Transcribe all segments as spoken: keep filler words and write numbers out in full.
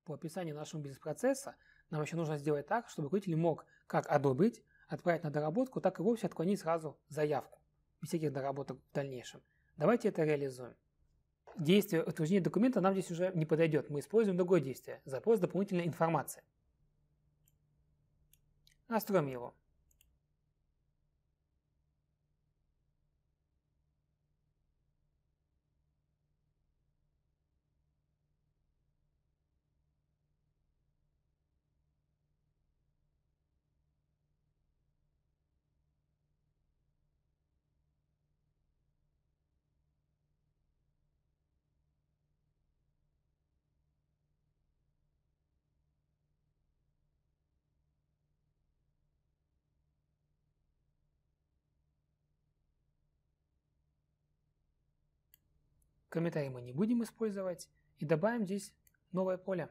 по описанию нашего бизнес-процесса нам еще нужно сделать так, чтобы руководитель мог как одобрить, отправить на доработку, так и вовсе отклонить сразу заявку, без всяких доработок в дальнейшем. Давайте это реализуем. Действие утверждения документа нам здесь уже не подойдет. Мы используем другое действие – запрос дополнительной информации. Настроим его. Комментарий мы не будем использовать и добавим здесь новое поле.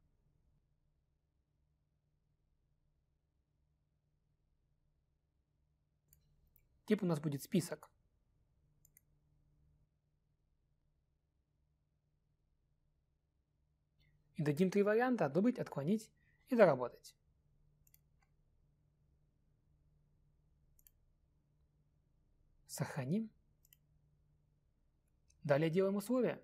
Тип у нас будет список. И дадим три варианта: одобрить, отклонить и доработать. Сохраним. Далее делаем условия.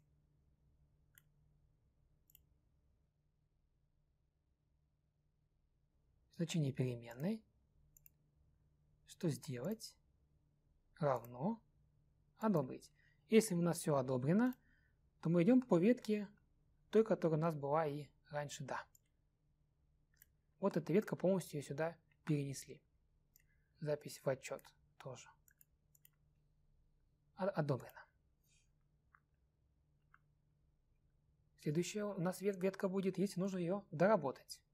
Значение переменной. Что сделать? Равно одобрить. Если у нас все одобрено, то мы идем по ветке той, которая у нас была и раньше «да». Вот эта ветка, полностью ее сюда перенесли. Запись в отчет тоже. Одобрено. Следующая у нас ветка будет, если нужно ее доработать.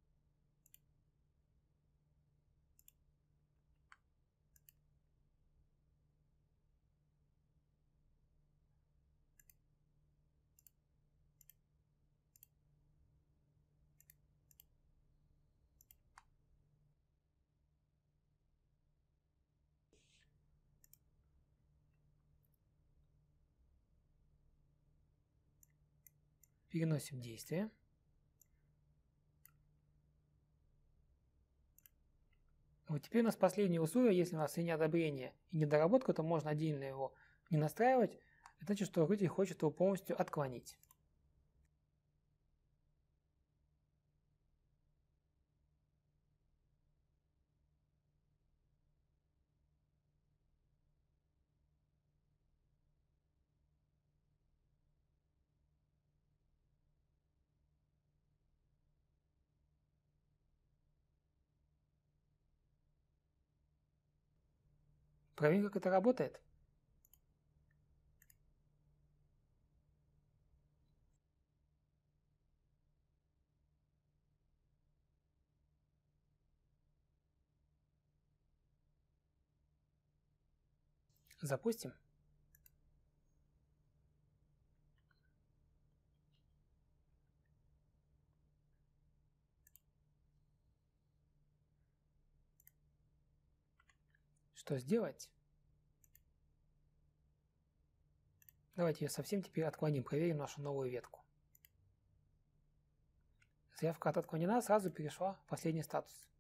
Переносим действие. Вот теперь у нас последнее условие. Если у нас и неодобрение, и недоработка, то можно отдельно его не настраивать. Это значит, что руководитель хочет его полностью отклонить. Проверим, как это работает. Запустим. Что сделать? Давайте ее совсем теперь отклоним, проверим нашу новую ветку. Заявка отклонена, сразу перешла в последний статус.